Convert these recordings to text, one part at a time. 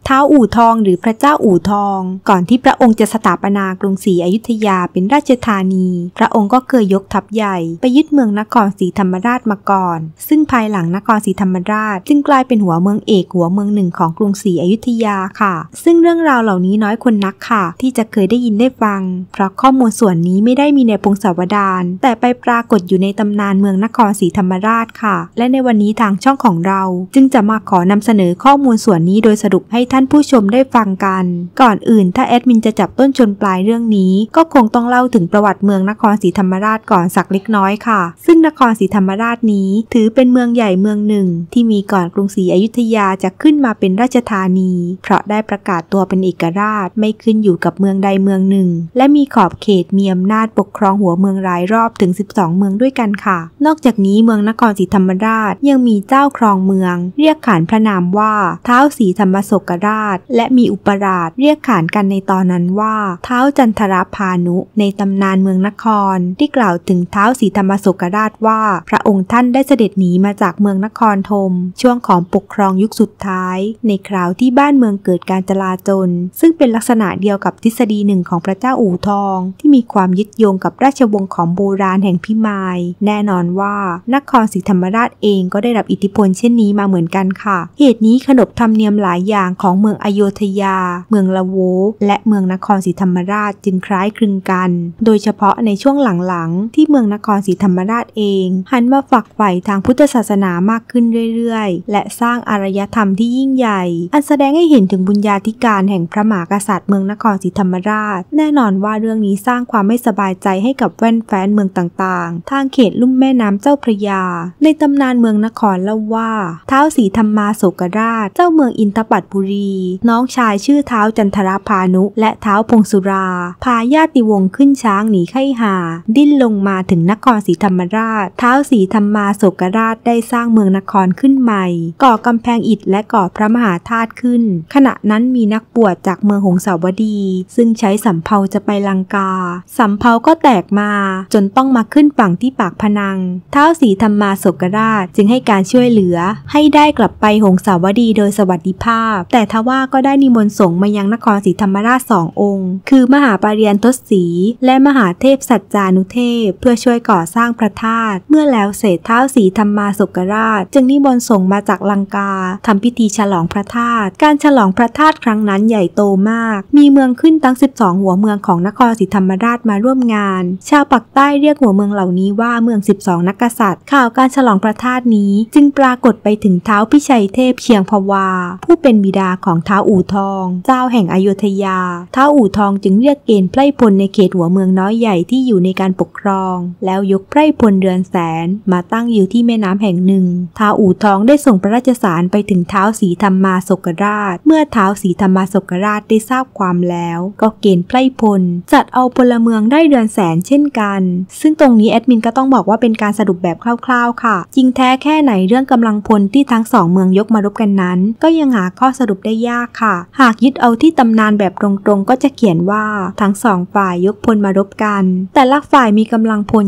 ท้าวอู่ทองหรือพระเจ้าอู่ทองก่อนที่พระองค์จะสถาปนากรุงศรีอยุธยาเป็นราชธานีพระองค์ก็เคยยกทัพใหญ่ไปยึดเมืองนครศรีธรรมราชมาก่อนซึ่งภายหลังนครศรีธรรมราชจึงกลายเป็นหัวเมืองเอกหัวเมืองหนึ่งของกรุงศรีอยุธยาค่ะซึ่งเรื่องราวเหล่านี้น้อยคนนักค่ะที่จะเคยได้ยินได้ฟังเพราะข้อมูลส่วนนี้ไม่ได้มีในพงศาวดารแต่ไปปรากฏอยู่ในตำนานเมืองนครศรีธรรมราชค่ะและในวันนี้ทางช่องของเราจึงจะมาขอนำเสนอข้อมูลส่วนนี้โดยสรุปให้ท่านผู้ชมได้ฟังกันก่อนอื่นถ้าแอดมินจะจับต้นชนปลายเรื่องนี้ก็คงต้องเล่าถึงประวัติเมืองนครศรีธรรมราชก่อนสักเล็กน้อยค่ะซึ่งนครศรีธรรมราชนี้ถือเป็นเมืองใหญ่เมืองหนึ่งที่มีก่อนกรุงศรีอยุธยาจะขึ้นมาเป็นราชธานีเพราะได้ประกาศตัวเป็นเอกราชไม่ขึ้นอยู่กับเมืองใดเมืองหนึ่งและมีขอบเขตมีอำนาจปกครองหัวเมืองหลายรอบถึง12เมืองด้วยกันค่ะนอกจากนี้เมืองนครศรีธรรมราชยังมีเจ้าครองเมืองเรียกขานพระนามว่าท้าวศรีธรรมโศกราชและมีอุปราชเรียกขานกันในตอนนั้นว่าท้าวจันทรพานุในตำนานเมืองนครที่กล่าวถึงท้าวศรีธรรมโศกราชว่าพระองค์ท่านได้เสด็จหนีมาจากเมืองนครธมช่วงของปกครองยุคสุดท้ายในคราวที่บ้านเมืองเกิดการจลาจลซึ่งเป็นลักษณะเดียวกับทฤษฎีหนึ่งของพระเจ้าอู่ทองที่มีความยึดโยงกับราชวงศ์ของโบราณแห่งพิมายแน่นอนว่านครศรีธรรมราชเองก็ได้รับอิทธิพลเช่นนี้มาเหมือนกันค่ะเหตุนี้ขนบธรรมเนียมหลายอย่างของเมืองอโยธยาเมืองละโวและเมืองนครศรีธรรมราชจึงคล้ายคลึงกันโดยเฉพาะในช่วงหลังๆที่เมืองนครศรีธรรมราชเองหันมาฝักใฝ่ทางพุทธศาสนามากขึ้นเรื่อยๆและสร้างอารยธรรมที่ยิ่งใหญ่อันแสดงให้เห็นถึงบุญญาธิการแห่งพระมหากษัตริย์เมืองนครศรีธรรมราชแน่นอนว่าเรื่องนี้สร้างความไม่สบายใจให้กับแฟนเมืองต่างๆทางเขตลุ่มแม่น้ำเจ้าพระยาในตำนานเมืองนครเล่าว่าท้าวศรีธรรมาโศกราชเจ้าเมืองอินทปัตบุรีน้องชายชื่อท้าวจันทรพานุและท้าวพงสุราพาญาติวงศ์ขึ้นช้างหนีไข้หาดิ้นลงมาถึงนครศรีธรรมราชท้าวศรีธรรมาโศกราชได้สร้างเมืองนครขึ้นใหม่ก่อกำแพงอิฐและก่อพระมหาธาตุขึ้นขณะนั้นมีนักบวชจากเมืองหงสาวดีซึ่งใช้สำเภาจะไปลังกาสำเภาก็แตกมาจนต้องมาขึ้นฝั่งที่ปากพนังท้าวศรีธรรมาโศกราชจึงให้การช่วยเหลือให้ได้กลับไปหงสาวดีโดยสวัสดิภาพแต่ทว่าก็ได้นิมนต์สงฆ์มายังนครศรีธรรมราช2 องค์คือมหาปาริยันทศรีและมหาเทพสัจจานุเทพเพื่อช่วยก่อสร้างพระธาตุเมื่อแล้วเสร็จท้าวศรีธรรมาโศกราชจึงนิมนต์สงฆ์มาจากลังกาทำพิธีฉลองพระธาตุการฉลองพระธาตุครั้งนั้นใหญ่โตมากมีเมืองขึ้นทั้ง12หัวเมืองของนครศรีธรรมราชมาร่วมงานชาวปากใต้เรียกหัวเมืองเหล่านี้ว่าเมือง12นักกษัตริย์ข่าวการฉลองพระธาตุนี้จึงปรากฏไปถึงท้าวพิชัยเทพเชียงพวาผู้เป็นบิดาของท้าวอู่ทองเจ้าแห่งอโยธยาท้าวอู่ทองจึงเรียกเกณฑ์ไพร่พลในเขตหัวเมืองน้อยใหญ่ที่อยู่ในการปกครองแล้วยกไพร่พลเรือนแสนมาตั้งอยู่ที่แม่น้ำแห่งหนึ่งท้าวอู่ทองได้ส่งพระราชสารไปถึงท้าวศรีธรรมาโศกราชเมื่อท้าวศรีธรรมาโศกราชได้ทราบความแล้วก็เกณฑ์ไพร่พลจัดเอาพลเมืองได้เรือนแสนเช่นกันซึ่งตรงนี้แอดมินก็ต้องบอกว่าเป็นการสรุปแบบคร่าวๆค่ะจริงแท้แค่ไหนเรื่องกำลังพลที่ทั้ง2เมืองยกมารบกันนั้นก็ยังหาข้อสรุปได้ยากค่ะหากยึดเอาที่ตำนานแบบตรงๆก็จะเขียนว่าทั้ง2ฝ่ายยกพลมารบกันแต่ละฝ่ายมีกำลังพล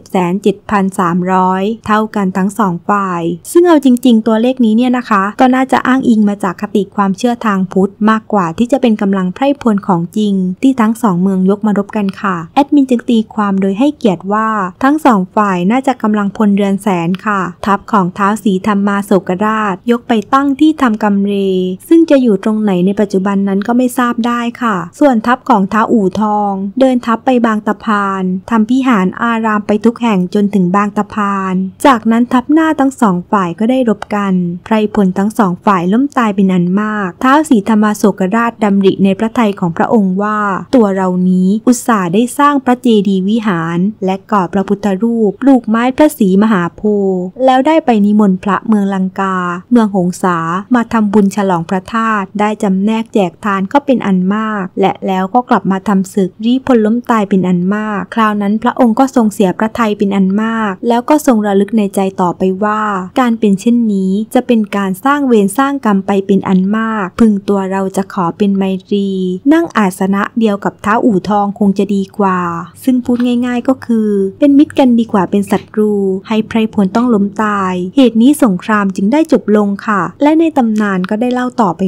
20,7,300 เท่ากันทั้ง2ฝ่ายซึ่งเอาจริงๆตัวเลขนี้เนี่ยนะคะก็น่าจะอ้างอิงมาจากคติความเชื่อทางพุทธมากกว่าที่จะเป็นกำลังไพร่พลของจริงที่ทั้ง2เมืองยกมารบกันค่ะแอดมินจึงตีความโดยให้เกียรติว่าทั้ง2ฝ่ายน่าจะกำลังพลเรือนแสนค่ะทัพของท้าวศรีธรรมาโศกราชยกไปตั้งที่ทำกำเรซึ่งจะอยู่ตรงไหนในปัจจุบันนั้นก็ไม่ทราบได้ค่ะส่วนทัพของท้าวอู่ทองเดินทัพไปบางตะพานทำพิหารอารามไปทุกแห่งจนถึงบางตะพานจากนั้นทัพหน้าทั้ง2ฝ่ายก็ได้รบกันไพร่พลทั้ง2ฝ่ายล้มตายเป็นอันมากท้าวศรีธรรมาโศกราชดำริในพระทัยของพระองค์ว่าตัวเรานี้อุตส่าห์ได้สร้างพระเจดีย์วิหารและก่อพระพุทธรูปปลูกไม้พระศรีมหาโพธิ์แล้วได้ไปนิมนต์พระเมืองลังกาเมืองหงสามาทำบุญฉลองพระธาตุได้จำแนกแจกทานก็เป็นอันมากและแล้วก็กลับมาทำศึกรีพลล้มตายเป็นอันมากคราวนั้นพระองค์ก็ทรงเสียพระทัยเป็นอันมากแล้วก็ทรงระลึกในใจต่อไปว่าการเป็นเช่นนี้จะเป็นการสร้างเวรสร้างกรรมไปเป็นอันมากพึงตัวเราจะขอเป็นไมตรีนั่งอาสนะเดียวกับท้าวอู่ทองคงจะดีกว่าซึ่งพูดง่ายๆก็คือเป็นมิตรกันดีกว่าเป็นศัตรูให้ไพร่พลต้องล้มตายเหตุนี้สงครามจึงได้จบลงค่ะและในตำนานก็ได้เล่าต่อไป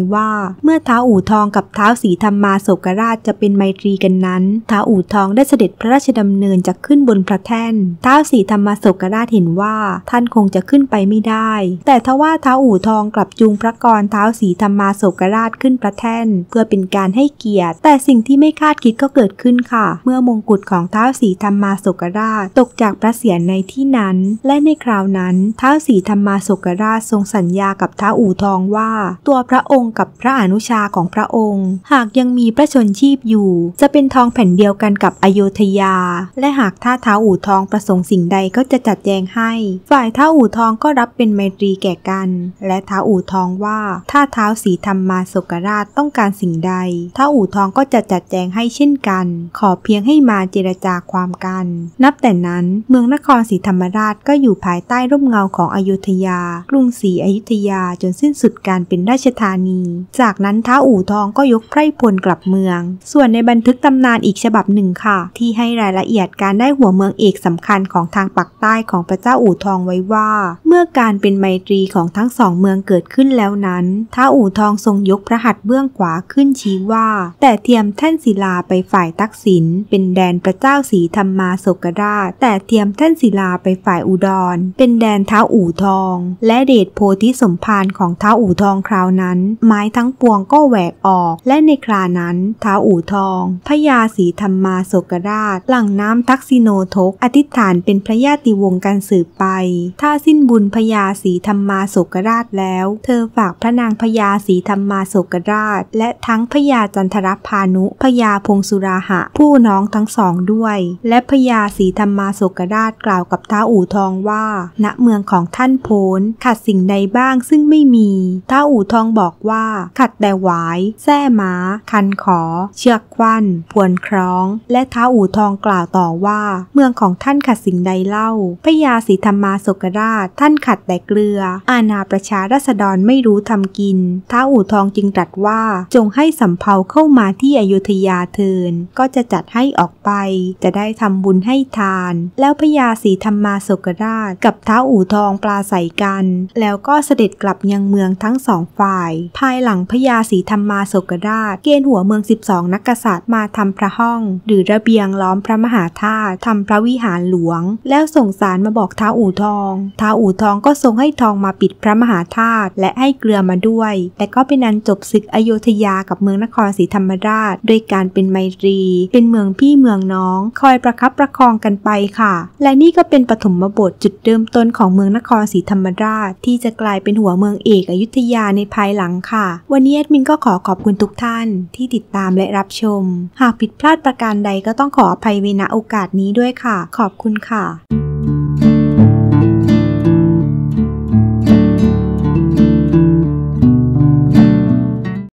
ว่าเมื่อท้าวอู่ทองกับท้าวศรีธรรมาโศกราชจะเป็นไมตรีกันนั้นท้าวอู่ทองได้เสด็จพระราชดำเนินจะขึ้นบนพระแท่นท้าวศรีธรรมาโศกราชเห็นว่าท่านคงจะขึ้นไปไม่ได้แต่ทว่าท้าวอู่ทองกลับจูงพระกรท้าวศรีธรรมาโศกราชขึ้นพระแท่นเพื่อเป็นการให้เกียรติแต่สิ่งที่ไม่คาดคิดก็เกิดขึ้นค่ะเมื่อมงกุฎของท้าวศรีธรรมาโศกราชตกจากพระเศียรในที่นั้นและในคราวนั้นท้าวศรีธรรมาโศกราชทรงสัญญากับท้าวอู่ทองว่าตัวพระองค์กับพระอนุชาของพระองค์หากยังมีพระชนชีพอยู่จะเป็นทองแผ่นเดียวกันกับอโยธยาและหากท้าวอู่ทองประสงค์สิ่งใดก็จะจัดแจงให้ฝ่ายท้าวอู่ทองก็รับเป็นไมตรีแก่กันและท้าวอู่ทองว่าถ้าท้าวศรีธรรมาโศกราชต้องการสิ่งใดท้าวอู่ทองก็จะจัดแจงให้เช่นกันขอเพียงให้มาเจรจาความกันนับแต่นั้นเมืองนครศรีธรรมราชก็อยู่ภายใต้ร่มเงาของอโยธยากรุงศรีอยุธยาจนสิ้นสุดการเป็นราชธานีจากนั้นท้าวอู่ทองก็ยกไพร่พลกลับเมืองส่วนในบันทึกตำนานอีกฉบับหนึ่งค่ะที่ให้รายละเอียดการได้หัวเมืองเอกสำคัญของทางปากใต้ของพระเจ้าอู่ทองไว้ว่าเมื่อการเป็นไมตรีของทั้งสองเมืองเกิดขึ้นแล้วนั้นท้าวอู่ทองทรงยกพระหัตถ์เบื้องขวาขึ้นชี้ว่าแต่เทียมแท่นศิลาไปฝ่ายทักษิณเป็นแดนพระเจ้าศรีธรรมาโศกราชแต่เทียมแท่นศิลาไปฝ่ายอุดรเป็นแดนท้าวอู่ทองและเดชโพธิสมภารของท้าวอู่ทองคราวนั้นไม้ทั้งปวงก็แหวกออกและในครานั้นท้าวอู่ทองพญาศรีธรรมาโศกราชหลั่งน้ำทักษิโนทกอธิษฐานเป็นพระญาติวงศ์กันสืบไปถ้าสิ้นบุญพญาศรีธรรมาโศกราชแล้วเธอฝากพระนางพญาศรีธรรมาโศกราชและทั้งพญาจันทรพานุพญาพงสุราหะผู้น้องทั้งสองด้วยและพญาศรีธรรมาโศกราชกล่าวกับท้าวอู่ทองว่าณเมืองของท่านโพ้นขัดสิ่งใดบ้างซึ่งไม่มีท้าวอู่ทองบอกว่าขัดแต่หวายแส้ม้าคันขอเชือกควันพวนคล้องและท้าวอู่ทองกล่าวต่อว่าเมืองของท่านขัดสิ่งใดเล่าพญาศรีธรรมาโศกราชท่านขัดแต่เกลืออาณาประชาราษฎรไม่รู้ทำกินท้าวอู่ทองจึงตรัสว่าจงให้สำเภาเข้ามาที่อโยธยาเถิดก็จะจัดให้ออกไปจะได้ทำบุญให้ทานแล้วพญาศรีธรรมาโศกราชกับท้าวอู่ทองปราศัยกันแล้วก็เสด็จกลับยังเมืองทั้งสองฝ่ายภายหลังพญาศรีธรรมาโศกราชเกณฑ์หัวเมือง12นักกษัตริย์มาทำพระห้องหรือระเบียงล้อมพระมหาธาตุทำพระวิหารหลวงแล้วส่งสารมาบอกท้าวอู่ทองท้าวอู่ทองก็ทรงให้ทองมาปิดพระมหาธาตุและให้เกลือมาด้วยและก็เป็นอันจบศึกอโยธยากับเมืองนครศรีธรรมราชโดยการเป็นไมตรีเป็นเมืองพี่เมืองน้องคอยประคับประคองกันไปค่ะและนี่ก็เป็นปฐมบทจุดเริ่มต้นของเมืองนครศรีธรรมราชที่จะกลายเป็นหัวเมืองเอกอยุธยาในภายหลังค่ะวันนี้แอดมินก็ขอขอบคุณทุกท่านที่ติดตามและรับชมหากผิดพลาดประการใดก็ต้องขออภัยไว้ณโอกาสนี้ด้วยค่ะขอบคุณค่ะ